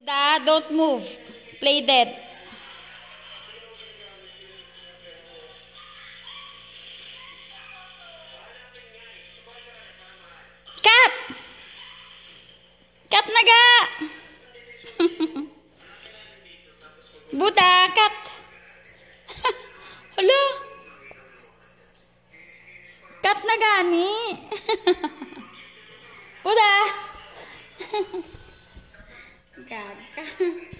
Don't move. Play dead. Cut! Cut na ga! Buta, cut! Hala! Cut na gani! Buta! Gaga.